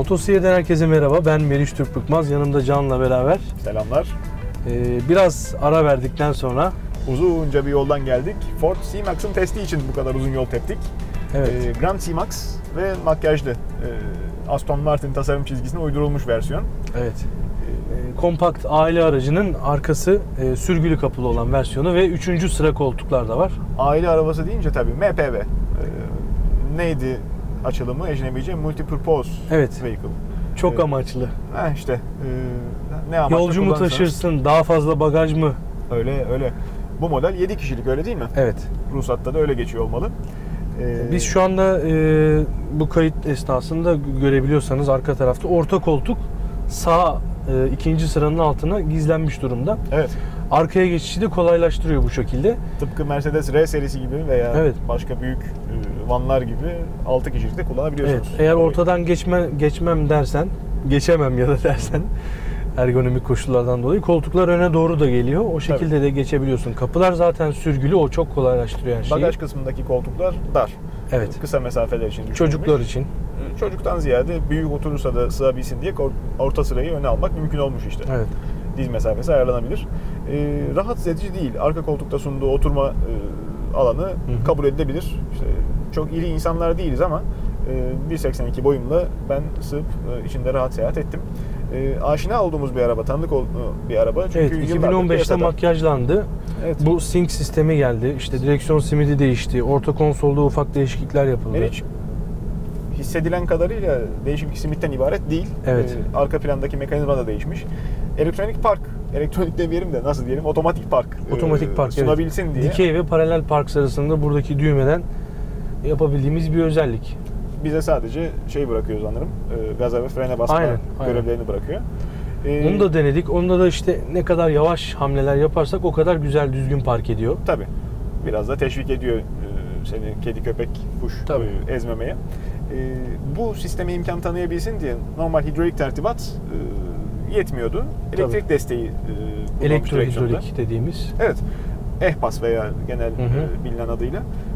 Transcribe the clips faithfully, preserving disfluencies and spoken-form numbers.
Motosiye'den herkese merhaba. Ben Meriç Türk Bıkmaz. Yanımda Can'la beraber. Selamlar. Ee, biraz ara verdikten sonra uzunca bir yoldan geldik. Ford C-Max'ın testi için bu kadar uzun yol teptik. Evet. Ee, Grand C-Max ve makyajlı. Ee, Aston Martin tasarım çizgisine uydurulmuş versiyon. Evet. Ee, kompakt aile aracının arkası e, sürgülü kapılı olan versiyonu ve üçüncü sıra koltuklar da var. Aile arabası deyince tabii M P V. Ee, neydi açılımı? Ecnebice Multipurpose Evet. Vehicle. Çok Ee, amaçlı. Heh işte. E, ne amaçla Yolcu mu taşırsın, daha fazla bagaj mı? Öyle öyle. Bu model yedi kişilik, öyle değil mi? Evet. Ruhsatta da öyle geçiyor olmalı. Ee, Biz şu anda e, bu kayıt esnasında görebiliyorsanız arka tarafta orta koltuk sağ e, ikinci sıranın altına gizlenmiş durumda. Evet. Arkaya geçişi de kolaylaştırıyor bu şekilde. Tıpkı Mercedes R serisi gibi veya evet. başka büyük e, vanlar gibi altı kişilik de kullanabiliyorsunuz. Evet. Eğer ortadan geçme, geçmem dersen, geçemem ya da dersen ergonomik koşullardan dolayı koltuklar öne doğru da geliyor. O şekilde Tabii. de geçebiliyorsun. Kapılar zaten sürgülü, o çok kolaylaştırıyor her şeyi. Bagaj kısmındaki koltuklar dar. Evet. Kısa mesafeler için düşünülmüş. Çocuklar için. Çocuktan ziyade büyük oturursa da sığabilsin diye orta sırayı öne almak mümkün olmuş işte. Evet. Diz mesafesi ayarlanabilir. Ee, rahatsız edici değil. Arka koltukta sunduğu oturma e, alanı Hı-hı. kabul edilebilir. İşte çok iri insanlar değiliz ama e, bir seksen iki boyumla ben sığıp e, içinde rahat seyahat ettim. E, aşina olduğumuz bir araba, tanıdık bir araba. Çünkü evet, iki bin on beşte makyajlandı. Evet. Bu sync sistemi geldi. İşte direksiyon simidi değişti. Orta konsolda ufak değişiklikler yapıldı. Meriç, hissedilen kadarıyla değişik bir simitten ibaret değil. Evet. Ee, arka plandaki mekanizma da değişmiş. Elektronik park, elektronik demeyelim de nasıl diyelim, otomatik park, otomatik park e, sunabilsin evet. diye. Dikey ve paralel park sırasında buradaki düğmeden yapabildiğimiz bir özellik. Bize sadece şey bırakıyor sanırım, e, gaza ve frene basma aynen, görevlerini aynen. bırakıyor. Ee, Onu da denedik. Onda da işte ne kadar yavaş hamleler yaparsak o kadar güzel düzgün park ediyor. Tabii. Biraz da teşvik ediyor e, seni kedi, köpek, kuş e, ezmemeye. E, bu sisteme imkan tanıyabilsin diye normal hidrolik tertibat e, yetmiyordu. Elektrik Tabii. desteği e, elektrohidrolik dediğimiz. Evet. E-Pass veya genel hı hı. E, bilinen adıyla.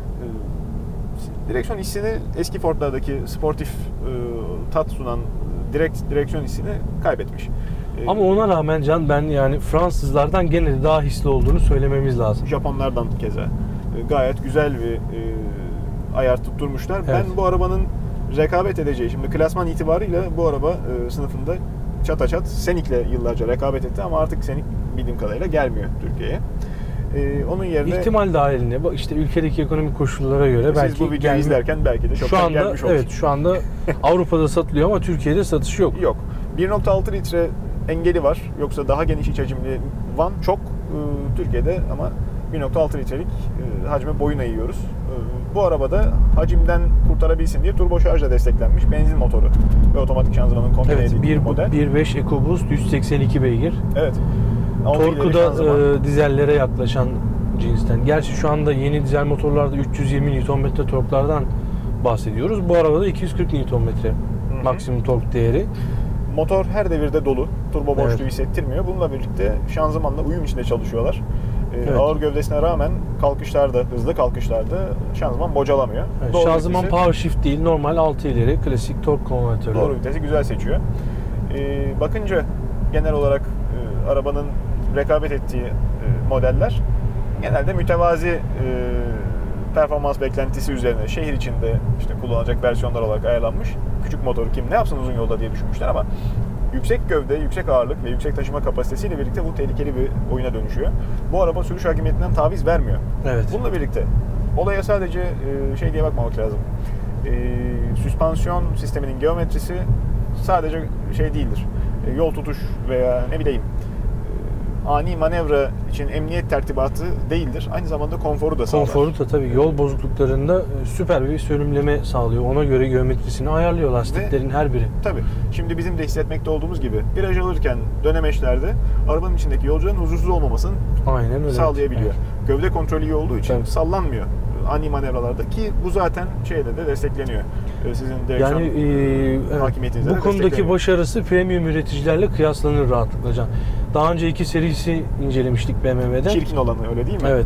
E, direksiyon hissini eski Ford'lardaki sportif e, tat sunan direkt direksiyon hissini kaybetmiş. Ama ona rağmen Can, ben yani Fransızlardan gene daha hisli olduğunu söylememiz lazım. Japonlardan keza. E, gayet güzel bir e, ayar tutturmuşlar. Evet. Ben bu arabanın rekabet edeceği, şimdi klasman itibarıyla bu araba e, sınıfında çataçat Senic'le yıllarca rekabet etti ama artık Senic bildiğim kadarıyla gelmiyor Türkiye'ye. Ee, onun yerine ihtimal dahilinde bak işte ülkedeki ekonomik koşullara göre siz belki bu videoyu gelme... izlerken belki de çoktan şu anda, gelmiş olur. Evet, şu anda Avrupa'da satılıyor ama Türkiye'de satış yok. Yok. bir nokta altı litre engeli var. Yoksa daha geniş iç hacimli van çok e, Türkiye'de ama bir nokta altı litrelik e, hacme boyun eğiyoruz. E, bu arabada hacimden kurtarabilsin diye turbo şarjla desteklenmiş benzin motoru ve otomatik şanzımanın kombine evet, edildiği model. bir nokta beş EcoBoost yüz seksen iki beygir. Evet. Torku da e, dizellere yaklaşan cinsten. Gerçi şu anda yeni dizel motorlarda üç yüz yirmi Newton metre torklardan bahsediyoruz. Bu arabada iki yüz kırk Newton metre maksimum tork değeri. Motor her devirde dolu. Turbo boşluğu evet. hissettirmiyor. Bununla birlikte şanzımanla uyum içinde çalışıyorlar. Ee, evet. Ağır gövdesine rağmen kalkışlarda, hızlı kalkışlarda şanzıman bocalamıyor. Evet, şanzıman vitesi, power shift değil, normal altı ileri klasik tork konvertörü. Doğru vitesi güzel seçiyor. Ee, bakınca genel olarak e, arabanın rekabet ettiği e, modeller genelde mütevazi e, performans beklentisi üzerine şehir içinde işte kullanılacak versiyonlar olarak ayarlanmış. Küçük motoru kim ne yapsın uzun yolda diye düşünmüşler ama yüksek gövde, yüksek ağırlık ve yüksek taşıma kapasitesiyle birlikte bu tehlikeli bir oyuna dönüşüyor. Bu araba sürüş hakimiyetinden taviz vermiyor. Evet. Bununla birlikte olaya sadece e, şey diye bakmamak lazım. E, süspansiyon sisteminin geometrisi sadece şey değildir. E, yol tutuş veya ne bileyim ani manevra için emniyet tertibatı değildir. Aynı zamanda konforu da sağlar. Konforu da tabii yol bozukluklarında süper bir sürümleme sağlıyor. Ona göre geometrisini ayarlıyor lastiklerin Ve, her biri. Tabii. Şimdi bizim de hissetmekte olduğumuz gibi viraj alırken dönemeçlerde arabanın içindeki yolcuların huzursuz olmamasını Aynen öyle. sağlayabiliyor. Evet. Gövde kontrolü iyi olduğu için tabii. sallanmıyor ani manevralarda ki bu zaten şeyle de destekleniyor. Sizin direksiyon yani, e, hakimiyetinizle bu konudaki başarısı premium üreticilerle kıyaslanır rahatlıkla Can. Daha önce iki serisi incelemiştik B M W'den. Çirkin olanı öyle değil mi? Evet.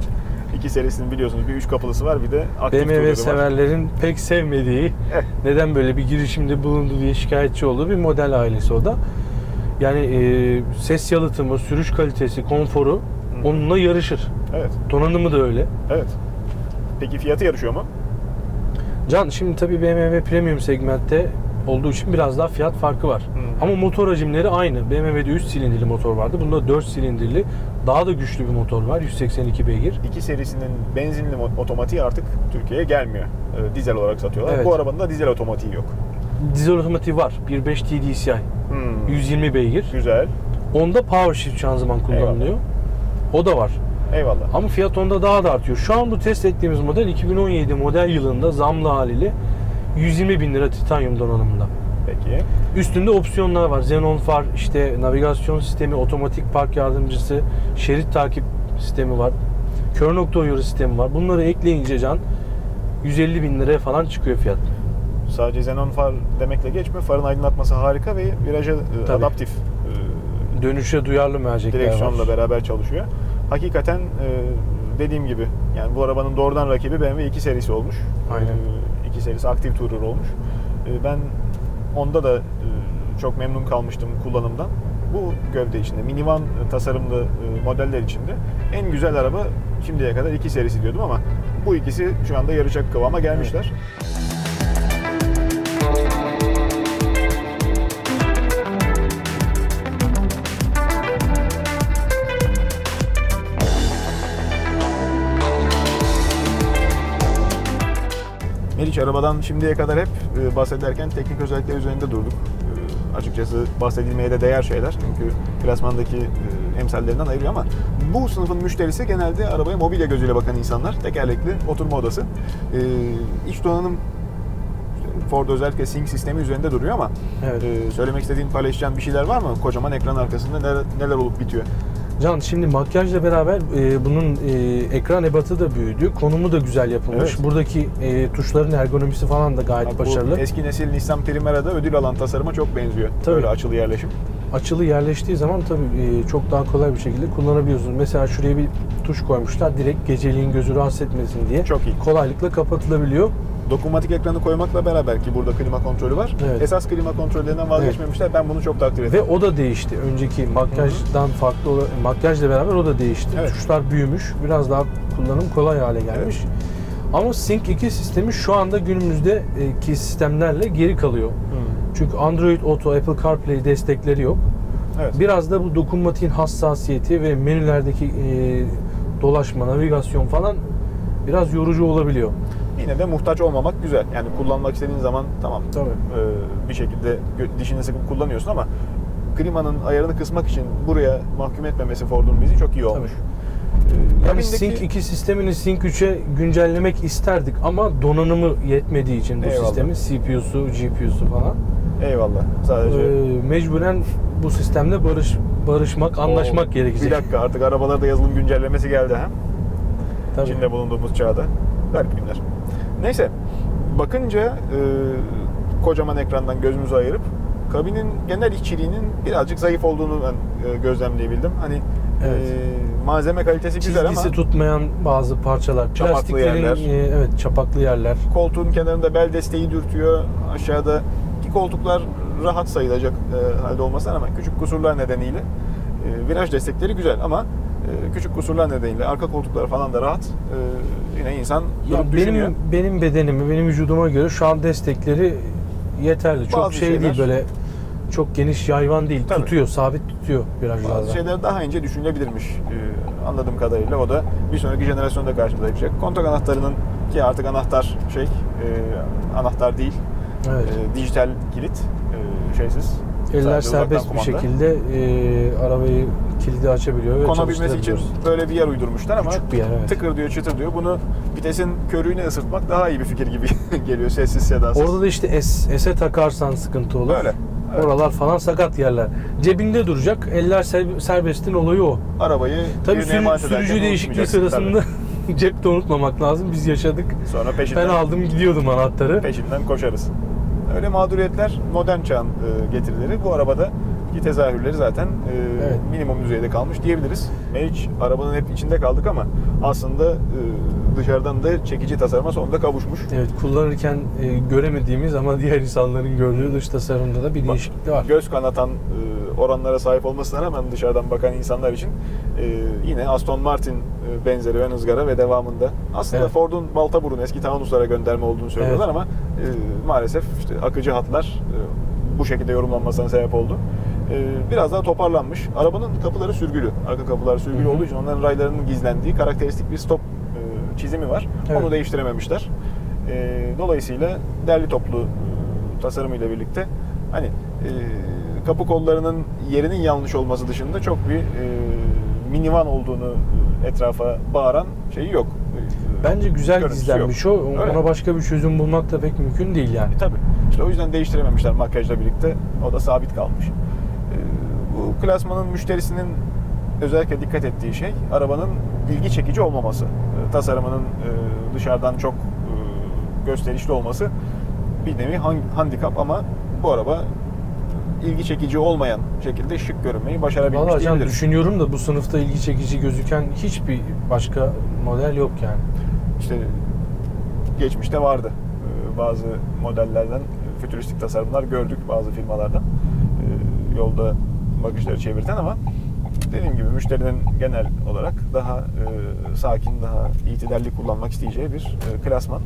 iki serisinin biliyorsunuz bir üç kapılısı var, bir de aktif B M W Tourer var. severlerin pek sevmediği, Eh. neden böyle bir girişimde bulundu diye şikayetçi olduğu bir model ailesi o da. Yani e, ses yalıtımı, sürüş kalitesi, konforu Hı. onunla yarışır. Evet. Donanımı da öyle. Evet. Peki fiyatı yarışıyor mu? Can, şimdi tabii B M W premium segmentte olduğu için biraz daha fiyat farkı var. Hı. Ama motor hacimleri aynı. B M W'de üç silindirli motor vardı. Bunda dört silindirli, daha da güçlü bir motor var. yüz seksen iki beygir. İki serisinin benzinli mo- otomatiği artık Türkiye'ye gelmiyor. Ee, dizel olarak satıyorlar. Evet. Bu arabanın da dizel otomatiği yok. Dizel otomatiği var. bir nokta beş T D C I. Hmm. yüz yirmi beygir. Güzel. Onda power shift şanzıman kullanılıyor. O da var. Eyvallah. Ama fiyat onda daha da artıyor. Şu an bu test ettiğimiz model iki bin on yedi model yılında zamlı haliyle yüz yirmi bin lira titanyum donanımında. Peki. Üstünde opsiyonlar var. Xenon far, işte navigasyon sistemi, otomatik park yardımcısı, şerit takip sistemi var. Kör nokta uyarı sistemi var. Bunları ekleyince Can yüz elli bin liraya falan çıkıyor fiyat. Sadece xenon far demekle geçme. Farın aydınlatması harika ve viraja e, Tabii. adaptif e, Dönüşe duyarlı mercekler direksiyonla var. beraber çalışıyor. Hakikaten e, dediğim gibi yani bu arabanın doğrudan rakibi B M W iki serisi olmuş. Aynen. E, iki serisi Active Tourer olmuş. E, ben onda da e, çok memnun kalmıştım kullanımdan. Bu gövde içinde, minivan tasarımlı e, modeller içinde en güzel araba şimdiye kadar iki serisi diyordum ama bu ikisi şu anda yarışacak kıvama gelmişler. Meriç, arabadan şimdiye kadar hep e, bahsederken teknik özellikler üzerinde durduk. E, açıkçası bahsedilmeye de değer şeyler. Çünkü klasmandaki e, emsallerinden ayırıyor ama bu sınıfın müşterisi genelde arabaya mobilya gözüyle bakan insanlar. Tekerlekli oturma odası. E, iç donanım Ford özellikle Sync sistemi üzerinde duruyor ama Evet. e, söylemek istediğin, paylaşacağın bir şeyler var mı? Kocaman ekran arkasında neler, neler olup bitiyor? Can, şimdi makyajla beraber e, bunun e, ekran ebatı da büyüdü. Konumu da güzel yapılmış. Evet. Buradaki e, tuşların ergonomisi falan da gayet Bak, başarılı. bu eski nesil Nissan Primera'da ödül alan tasarıma çok benziyor. Tabii. Böyle açılı yerleşim. Açılı yerleştiği zaman tabii e, çok daha kolay bir şekilde kullanabiliyorsunuz. Mesela şuraya bir tuş koymuşlar. Direkt geceliğin gözü rahatsız etmesin diye. Çok iyi. Kolaylıkla kapatılabiliyor. Dokunmatik ekranı koymakla beraber ki burada klima kontrolü var. Evet. Esas klima kontrollerinden vazgeçmemişler. Ben bunu çok takdir Ve ettim. o da değişti. Önceki makyajdan farklı olarak, makyajla beraber o da değişti. Evet. Tuşlar büyümüş. Biraz daha kullanım kolay hale gelmiş. Evet. Ama Sync iki sistemi şu anda günümüzdeki sistemlerle geri kalıyor. Hmm. Çünkü Android Auto, Apple CarPlay destekleri yok. Evet. Biraz da bu dokunmatiğin hassasiyeti ve menülerdeki e, dolaşma, navigasyon falan biraz yorucu olabiliyor. Yine de muhtaç olmamak güzel. Yani kullanmak istediğin zaman tamam Tabii. e, bir şekilde gö- dişini sıkıp kullanıyorsun ama klimanın ayarını kısmak için buraya mahkum etmemesi Ford'un bizi çok iyi olmuş. E, Yani kabindeki- Sync iki sistemini Sync üçe güncellemek isterdik ama donanımı yetmediği için bu Eyvallah. sistemin C P U'su, G P U'su falan Eyvallah. Sadece e, mecburen bu sistemle barış barışmak, anlaşmak Oo, gerekecek. Bir dakika, artık arabalarda yazılım güncellemesi geldi ha. Tabii. İçinde bulunduğumuz çağda. Garip günler. Neyse, bakınca e, kocaman ekrandan gözümüzü ayırıp kabinin genel işçiliğinin birazcık zayıf olduğunu ben e, gözlemleyebildim. Hani Evet. e, malzeme kalitesi güzel ama Çizgisi tutmayan bazı parçalar, Çapaklı plastiklerin yerler. e, evet çapaklı yerler. koltuğun kenarında bel desteği dürtüyor. Aşağıda ki koltuklar rahat sayılacak e, halde olmasına rağmen küçük kusurlar nedeniyle e, viraj destekleri güzel ama e, küçük kusurlar nedeniyle arka koltuklar falan da rahat. E, yine insan Ya durup düşünüyor. benim benim bedenime, benim vücuduma göre şu an destekleri yeterli. Çok Bazı şey şeyler- değil, böyle çok geniş yayvan değil. Tabii. Tutuyor, sabit tutuyor virajlarda. Bazı şeyler daha ince düşünülebilirmiş e, anladığım kadarıyla. O da bir sonraki jenerasyonda karşımıza çıkacak. Kontak anahtarının, ki artık anahtar şey e, anahtar değil, Evet. e, dijital kilit, e, şeysiz. Eller Sadece uzaktan serbest bir kumanda. şekilde e, arabayı kilidi açabiliyor ve Konabilmesi için çalıştırabiliyoruz. böyle bir yer uydurmuşlar ama Küçük bir yer, evet. tıkır diyor, çıtır diyor. Bunu vitesin körüğüne ısırtmak daha iyi bir fikir gibi geliyor, sessiz sedasız. Orada da işte S, S'e takarsan sıkıntı olur. Öyle. Evet. Oralar falan sakat yerler. Cebinde duracak. Eller ser- serbestin olayı o. Arabayı Tabii birine sürü- emanet ederken sürücü değişikliği unutmayacaksın sırasında cepte unutmamak lazım. Biz yaşadık. tabii. Sonra peşinden, Ben aldım gidiyordum anahtarı. peşinden koşarız. Öyle mağduriyetler modern çağın e, getirileri. Bu arabada Ki tezahürleri zaten e, Evet. minimum düzeyde kalmış diyebiliriz. Meriç arabanın hep içinde kaldık ama aslında e, dışarıdan da çekici tasarıma sonunda kavuşmuş. Evet, kullanırken e, göremediğimiz ama diğer insanların gördüğü dış tasarımda da bir değişiklik var. Göz kanatan e, oranlara sahip olmasına rağmen dışarıdan bakan insanlar için e, yine Aston Martin e, benzeri ön ızgara ve devamında. Aslında Evet. Ford'un Baltaburun eski Taunus'lara gönderme olduğunu söylüyorlar Evet. ama e, maalesef işte akıcı hatlar e, bu şekilde yorumlanmasına sebep oldu. E, biraz daha toparlanmış. Arabanın kapıları sürgülü. Arka kapıları sürgülü Hı hı. olduğu için onların raylarının gizlendiği karakteristik bir stop e, çizimi var. Evet. Onu değiştirememişler. E, dolayısıyla derli toplu e, tasarımıyla birlikte hani e, kapı kollarının yerinin yanlış olması dışında çok bir e, minivan olduğunu e, etrafa bağıran şeyi yok. E, Bence güzel görüntüsü gizlenmiş yok. o. Öyle. Ona başka bir çözüm bulmak da pek mümkün değil yani. E, tabii. İşte o yüzden değiştirememişler makyajla birlikte. O da sabit kalmış. E, bu klasmanın müşterisinin özellikle dikkat ettiği şey arabanın ilgi çekici olmaması. E, tasarımının e, dışarıdan çok e, gösterişli olması bir nevi handikap ama bu araba ilgi çekici olmayan şekilde şık görünmeyi başarabilmiş Vallahi can diyebiliriz. düşünüyorum da bu sınıfta ilgi çekici gözüken hiçbir başka model yok yani. İşte geçmişte vardı. Ee, Bazı modellerden fütüristik tasarımlar gördük bazı firmalardan. Ee, Yolda bakışları çevirten ama dediğim gibi müşterinin genel olarak daha e, sakin, daha itidalli kullanmak isteyeceği bir e, klasman.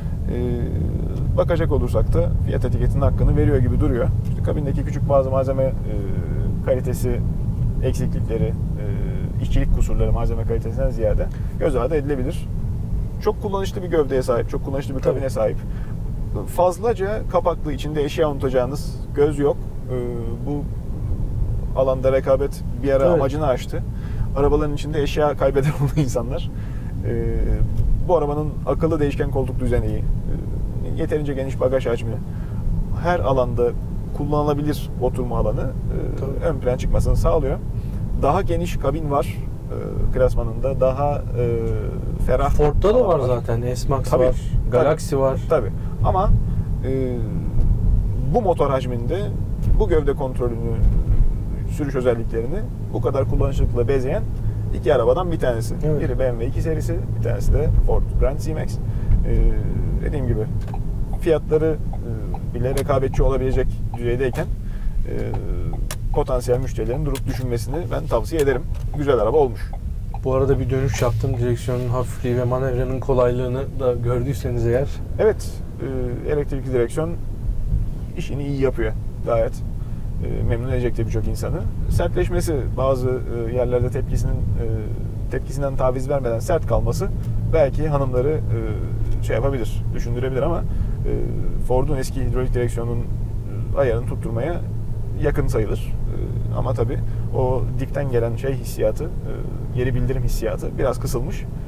Ee, bakacak olursak da fiyat etiketinin hakkını veriyor gibi duruyor. İşte kabindeki küçük bazı malzeme e, kalitesi eksiklikleri, e, işçilik kusurları malzeme kalitesinden ziyade göz ardı edilebilir. Çok kullanışlı bir gövdeye sahip, çok kullanışlı bir kabine Tabii. sahip. Fazlaca kapaklı, içinde eşya unutacağınız göz yok. Ee, bu alanda rekabet bir ara Evet. amacını aştı. Arabaların içinde eşya kaybeden oldu insanlar. Ee, bu arabanın akıllı değişken koltuk düzeni, e, yeterince geniş bagaj hacmi, her alanda kullanılabilir oturma alanı e, Tabii. ön plan çıkmasını sağlıyor. Daha geniş kabin var e, klasmanında, daha e, ferah. Ford'da da alan var zaten. S-Max Tabii, var, Galaxy tabii, var. Tabii. Ama e, bu motor hacminde bu gövde kontrolünü, sürüş özelliklerini bu kadar kullanışlılıkla bezeyen iki arabadan bir tanesi. Evet. Biri B M W iki serisi, bir tanesi de Ford Grand C-Max. Ee, dediğim gibi fiyatları e, bile rekabetçi olabilecek düzeydeyken e, potansiyel müşterilerin durup düşünmesini ben tavsiye ederim. Güzel araba olmuş. Bu arada bir dönüş yaptım. Direksiyonun hafifliği ve manevranın kolaylığını da gördüyseniz eğer. Evet, e, elektrikli direksiyon işini iyi yapıyor gayet. E, memnun edecek de birçok insanı. Sertleşmesi, bazı e, yerlerde tepkisinin e, tepkisinden taviz vermeden sert kalması belki hanımları e, şey yapabilir, düşündürebilir ama e, Ford'un eski hidrolik direksiyonun e, ayarını tutturmaya yakın sayılır. E, ama tabii o dipten gelen şey hissiyatı, e, geri bildirim hissiyatı biraz kısılmış. E,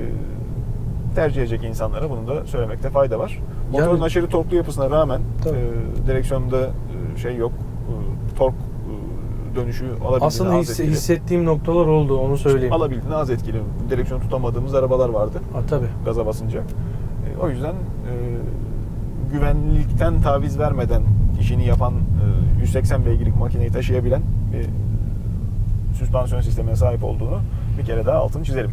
tercih edecek insanlara bunu da söylemekte fayda var. Motorun Yani- aşırı torklu yapısına rağmen Tabii. e, direksiyonda e, şey yok, e, tork e, dönüşü alabildiğine Aslında az his- etkili. hissettiğim noktalar oldu, onu söyleyeyim. Alabildiğine az etkili. Direksiyon tutamadığımız arabalar vardı Ha, tabii. gaza basınca. E, o yüzden e, güvenlikten taviz vermeden işini yapan e, yüz seksen beygirlik makineyi taşıyabilen bir süspansiyon sistemine sahip olduğunu bir kere daha altını çizelim.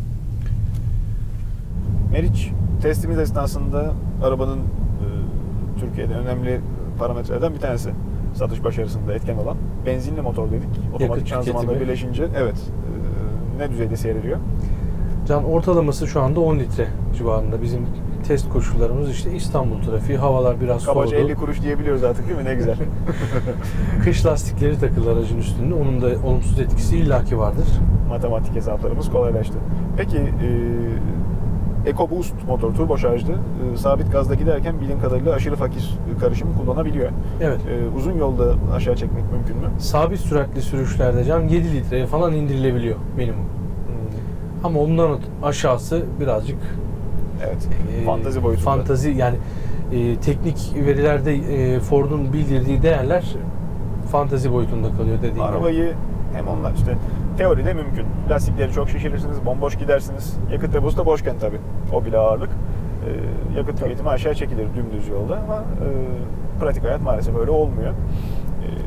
Meriç testimiz esnasında arabanın e, Türkiye'de önemli parametrelerden bir tanesi. Satış başarısında etken olan benzinli motor dedik. Otomatik şanzımanla tüketimi. birleşince evet e, ne düzeyde seyrediyor? Can ortalaması şu anda on litre civarında. Bizim test koşullarımız işte İstanbul trafiği, havalar biraz Kabaca soğudu. elli kuruş diyebiliyoruz artık değil mi? Ne güzel. Kış lastikleri takılı aracın üstünde. Onun da olumsuz etkisi illaki vardır. Matematik hesaplarımız kolaylaştı. Peki e, EcoBoost motor turbo şarjlı e, sabit gazda giderken bildiğim kadarıyla aşırı fakir karışımı kullanabiliyor. Evet. E, uzun yolda aşağı çekmek mümkün mü? Sabit süratli sürüşlerde can yedi litreye falan indirilebiliyor minimum. Ama ondan aşağısı birazcık Evet. e, Fantazi boyutunda. Fantazi yani e, teknik verilerde e, Ford'un bildirdiği değerler fantazi boyutunda kalıyor dediğim gibi. Arabayı hem onlar işte teoride mümkün. Lastikleri çok şişirirsiniz, bomboş gidersiniz. Yakıt deposu da boşken tabii. O bile ağırlık. E, yakıt tüketimi aşağı çekilir dümdüz yolda ama e, pratik hayat maalesef öyle olmuyor. E,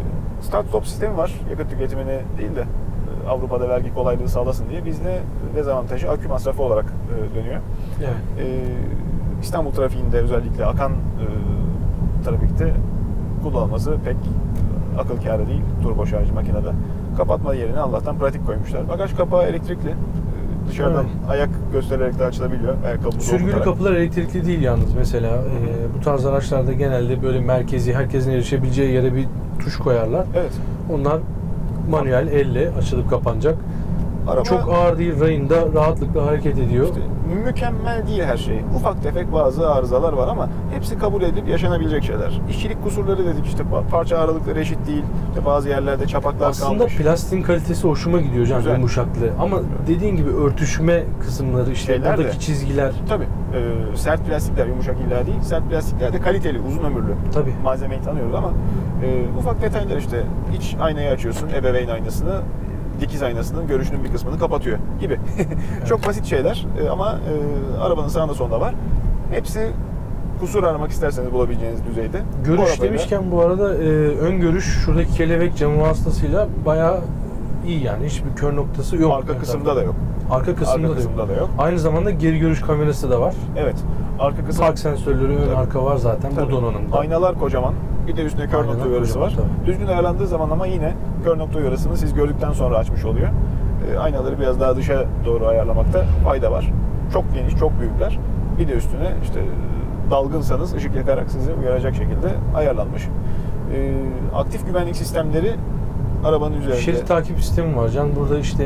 start-stop sistemi var. Yakıt tüketimini değil de e, Avrupa'da vergi kolaylığı sağlasın diye. Bizde dezavantajı akü masrafı olarak e, dönüyor. Evet. E, İstanbul trafiğinde özellikle akan e, trafikte kullanılması pek akıl kârı değil turbo şarj makinede. Kapatma yerine Allah'tan pratik koymuşlar. Bagaj kapağı elektrikli. E, dışarıdan Evet. ayak göstererek de açılabiliyor. Ayakkabı Sürgülü kapılar elektrikli değil yalnız mesela. E, bu tarz araçlarda genelde böyle merkezi, herkesin erişebileceği yere bir tuş koyarlar. Evet. Onlar manuel, elle açılıp kapanacak. Araba Çok ağır değil, rayında rahatlıkla hareket ediyor. işte mükemmel değil her şey. Ufak tefek bazı arızalar var ama hepsi kabul edilip yaşanabilecek şeyler. İşçilik kusurları dedik işte parça aralıkları eşit değil. İşte bazı yerlerde çapaklar Aslında kalmış. plastiğin kalitesi hoşuma gidiyor can, Güzel. yumuşaklığı. Ama dediğin gibi örtüşme kısımları, işte Şeyler buradaki de. çizgiler. Tabii. E, sert plastikler yumuşak illa değil. Sert plastikler de kaliteli, uzun ömürlü. Tabii. Malzemeyi tanıyoruz ama e, ufak detaylar işte iç aynayı açıyorsun, ebeveyn aynasını, dikiz aynasının görüşünün bir kısmını kapatıyor gibi. Çok basit şeyler e, ama e, arabanın sağında solunda var. Hepsi kusur aramak isterseniz bulabileceğiniz düzeyde. Görüş Bu arabayla- demişken bu arada e, ön görüş şuradaki kelebek camı vasıtasıyla bayağı iyi yani. Hiçbir kör noktası yok. arka ön kısımda tarafta. da yok. Arka kısımda, Arka da, kısımda yok. da yok. Aynı zamanda geri görüş kamerası da var. Evet. Arka kısım Park sensörleri ön Tabii. arka var zaten Tabii. bu donanımda. Aynalar kocaman. Bir de üstüne kör Aynalar nokta uyarısı kocaman, var. tabii. Düzgün ayarlandığı zaman ama yine kör nokta uyarısını siz gördükten sonra açmış oluyor. E, aynaları biraz daha dışa doğru ayarlamakta fayda var. Çok geniş, çok büyükler. Bir de üstüne işte dalgınsanız ışık yakarak sizi uyaracak şekilde ayarlanmış. E, aktif güvenlik sistemleri arabanın üzerinde. Şerit takip sistemi var can. Burada işte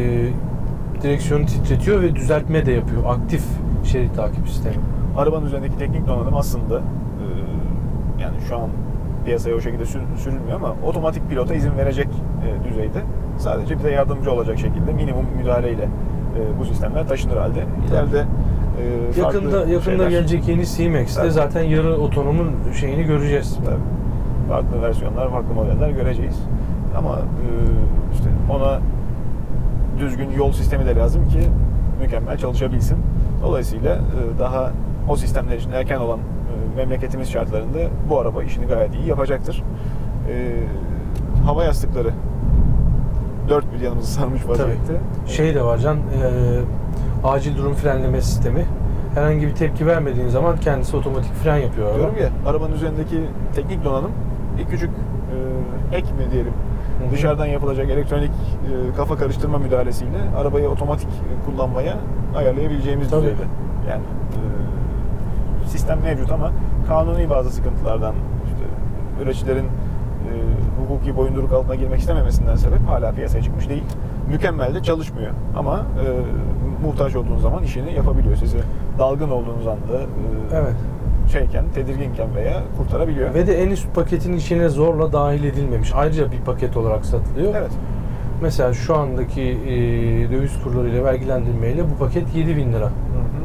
e, direksiyonu titretiyor ve düzeltme de yapıyor. Aktif şerit takip sistemi. Arabanın üzerindeki teknik donanım aslında e, yani şu an piyasaya o şekilde sür, sürülmüyor ama otomatik pilota izin verecek e, düzeyde. Sadece bize yardımcı olacak şekilde minimum müdahaleyle e, bu sistemler taşınır halde. İleride e, farklı Yakında yakında şeyler, gelecek yeni C-Max'te Tabii. zaten yarı otonomun şeyini göreceğiz. tabii, farklı versiyonlar, farklı modeller göreceğiz. Ama e, işte ona düzgün yol sistemi de lazım ki mükemmel çalışabilsin. Dolayısıyla e, daha o sistemler için erken olan e, memleketimiz şartlarında bu araba işini gayet iyi yapacaktır. E, hava yastıkları dört bir yanımızı sarmış vaziyette. Şey de var can, e, acil durum frenleme sistemi. Herhangi bir tepki vermediğin zaman kendisi otomatik fren yapıyor araba. Diyorum ya, arabanın üzerindeki teknik donanım bir küçük e, ek mi diyelim, Hı hı. dışarıdan yapılacak elektronik e, kafa karıştırma müdahalesiyle arabayı otomatik e, kullanmaya ayarlayabileceğimiz Tabii. düzeyde. Yani e, sistem mevcut ama kanuni bazı sıkıntılardan işte üreticilerin e, hukuki boyunduruk altına girmek istememesinden sebep hala piyasaya çıkmış değil. Mükemmel de çalışmıyor ama e, muhtaç olduğunuz zaman işini yapabiliyor. Sizi dalgın olduğunuz anda e, Evet. şeyken, tedirginken veya kurtarabiliyor. Ve de en üst paketin içine zorla dahil edilmemiş. Ayrıca bir paket olarak satılıyor. Evet. Mesela şu andaki e, döviz kurlarıyla vergilendirmeyle bu paket yedi bin lira. Hı hı.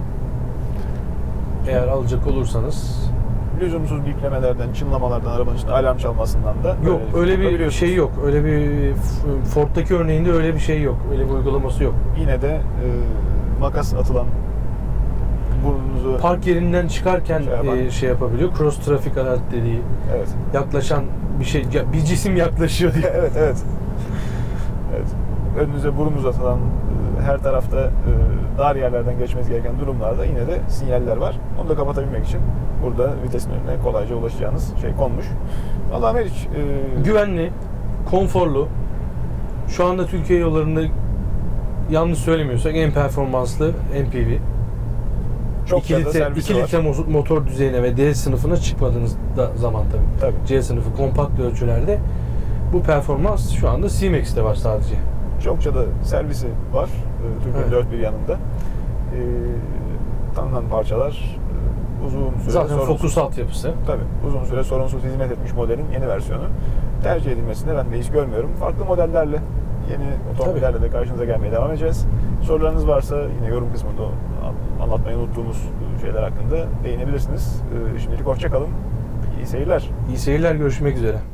Eğer alacak olursanız. Lüzumsuz biplemelerden, çınlamalardan, arabanın içinde alarm çalmasından da Yok öyle bir kurtarabiliyorsunuz. şey yok. Öyle bir Ford'daki örneğinde öyle bir şey yok. Öyle bir uygulaması yok. Yine de e, makas atılan burnunuzu Park yerinden çıkarken Şey yapan. e, şey yapabiliyor. Cross traffic alert dediği, evet. yaklaşan bir şey, ya bir cisim yaklaşıyor diye. evet, evet. Evet. Önünüze burnunuz atılan e, her tarafta e, dar yerlerden geçmeniz gereken durumlarda yine de sinyaller var. Onu da kapatabilmek için burada vitesin önüne kolayca ulaşacağınız şey konmuş. Vallahi Meriç, e, Güvenli, konforlu. Şu anda Türkiye yollarında yanlış söylemiyorsak en performanslı M P V. çok iki da litre, servisi iki var. litre mo- motor düzeyine ve D sınıfına çıkmadığınız da zaman tabii. Tabii. C sınıfı kompakt ölçülerde bu performans şu anda C-Max'te var sadece. Çokça da servisi var. E, Türkiye'nin Evet. dört bir yanında. E, tanınan parçalar e, uzun süre Zaten sorunsuz, Focus altyapısı. tabii, uzun süre sorunsuz hizmet etmiş modelin yeni versiyonu. Tercih edilmesinde ben de hiç görmüyorum. Farklı modellerle, yeni otomobillerle de karşınıza gelmeye devam edeceğiz. Sorularınız varsa yine yorum kısmında anlatmayı unuttuğumuz şeyler hakkında değinebilirsiniz. E, şimdilik hoşça kalın. İyi seyirler. İyi seyirler, görüşmek üzere.